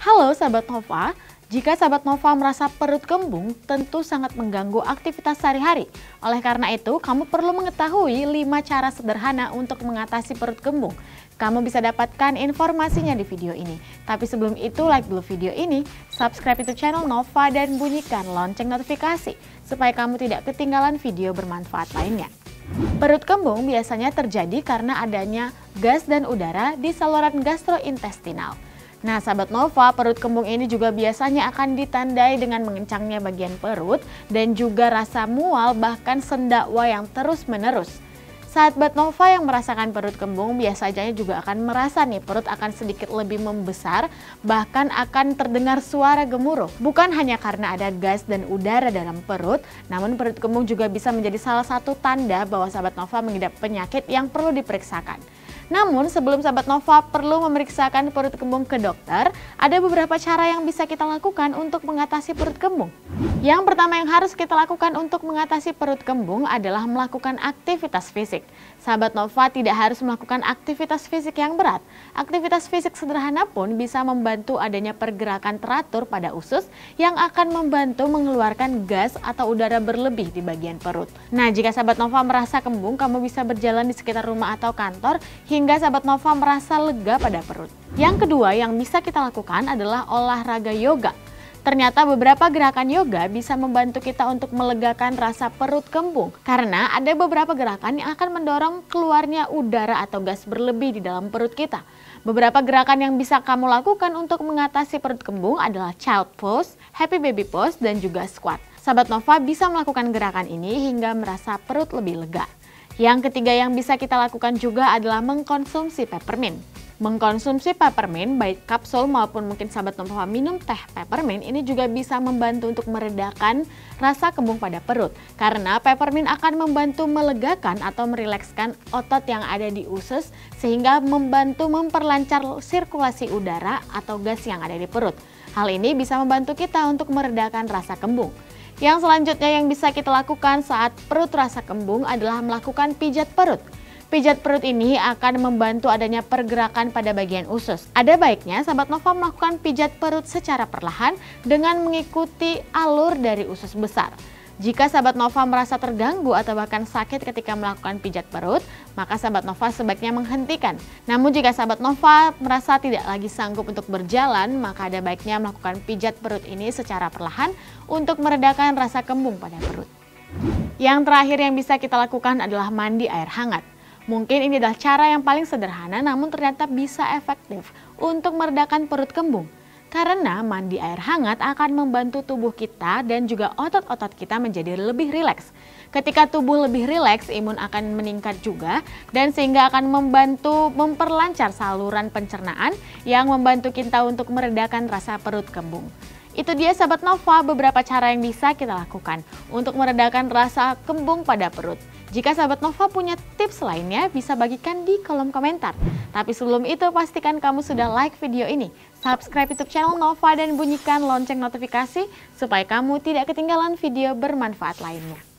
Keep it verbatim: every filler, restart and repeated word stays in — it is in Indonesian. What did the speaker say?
Halo sahabat Nova, jika sahabat Nova merasa perut kembung tentu sangat mengganggu aktivitas sehari-hari. Oleh karena itu, kamu perlu mengetahui lima cara sederhana untuk mengatasi perut kembung. Kamu bisa dapatkan informasinya di video ini. Tapi sebelum itu, like dulu video ini, subscribe YouTube channel Nova dan bunyikan lonceng notifikasi supaya kamu tidak ketinggalan video bermanfaat lainnya. Perut kembung biasanya terjadi karena adanya gas dan udara di saluran gastrointestinal. Nah sahabat Nova, perut kembung ini juga biasanya akan ditandai dengan mengencangnya bagian perut dan juga rasa mual bahkan sendakwa yang terus menerus. Sahabat Nova yang merasakan perut kembung biasanya juga akan merasa nih perut akan sedikit lebih membesar, bahkan akan terdengar suara gemuruh. Bukan hanya karena ada gas dan udara dalam perut, namun perut kembung juga bisa menjadi salah satu tanda bahwa sahabat Nova mengidap penyakit yang perlu diperiksakan. Namun sebelum sahabat Nova perlu memeriksakan perut kembung ke dokter, ada beberapa cara yang bisa kita lakukan untuk mengatasi perut kembung. Yang pertama yang harus kita lakukan untuk mengatasi perut kembung adalah melakukan aktivitas fisik. Sahabat Nova tidak harus melakukan aktivitas fisik yang berat. Aktivitas fisik sederhana pun bisa membantu adanya pergerakan teratur pada usus yang akan membantu mengeluarkan gas atau udara berlebih di bagian perut. Nah, jika sahabat Nova merasa kembung, kamu bisa berjalan di sekitar rumah atau kantor hingga sahabat Nova merasa lega pada perut. Yang kedua yang bisa kita lakukan adalah olahraga yoga. Ternyata beberapa gerakan yoga bisa membantu kita untuk melegakan rasa perut kembung. Karena ada beberapa gerakan yang akan mendorong keluarnya udara atau gas berlebih di dalam perut kita. Beberapa gerakan yang bisa kamu lakukan untuk mengatasi perut kembung adalah child pose, happy baby pose, dan juga squat. Sahabat Nova bisa melakukan gerakan ini hingga merasa perut lebih lega. Yang ketiga yang bisa kita lakukan juga adalah mengkonsumsi peppermint. Mengkonsumsi peppermint, baik kapsul maupun mungkin sahabat Nova minum teh peppermint, ini juga bisa membantu untuk meredakan rasa kembung pada perut. Karena peppermint akan membantu melegakan atau merilekskan otot yang ada di usus sehingga membantu memperlancar sirkulasi udara atau gas yang ada di perut. Hal ini bisa membantu kita untuk meredakan rasa kembung. Yang selanjutnya yang bisa kita lakukan saat perut rasa kembung adalah melakukan pijat perut. Pijat perut ini akan membantu adanya pergerakan pada bagian usus. Ada baiknya sahabat Nova melakukan pijat perut secara perlahan dengan mengikuti alur dari usus besar. Jika sahabat Nova merasa terganggu atau bahkan sakit ketika melakukan pijat perut, maka sahabat Nova sebaiknya menghentikan. Namun jika sahabat Nova merasa tidak lagi sanggup untuk berjalan, maka ada baiknya melakukan pijat perut ini secara perlahan untuk meredakan rasa kembung pada perut. Yang terakhir yang bisa kita lakukan adalah mandi air hangat. Mungkin ini adalah cara yang paling sederhana namun ternyata bisa efektif untuk meredakan perut kembung. Karena mandi air hangat akan membantu tubuh kita dan juga otot-otot kita menjadi lebih rileks. Ketika tubuh lebih rileks, imun akan meningkat juga dan sehingga akan membantu memperlancar saluran pencernaan yang membantu kita untuk meredakan rasa perut kembung. Itu dia sahabat Nova beberapa cara yang bisa kita lakukan untuk meredakan rasa kembung pada perut. Jika sahabat Nova punya tips lainnya bisa bagikan di kolom komentar. Tapi sebelum itu pastikan kamu sudah like video ini, subscribe YouTube channel Nova dan bunyikan lonceng notifikasi supaya kamu tidak ketinggalan video bermanfaat lainnya.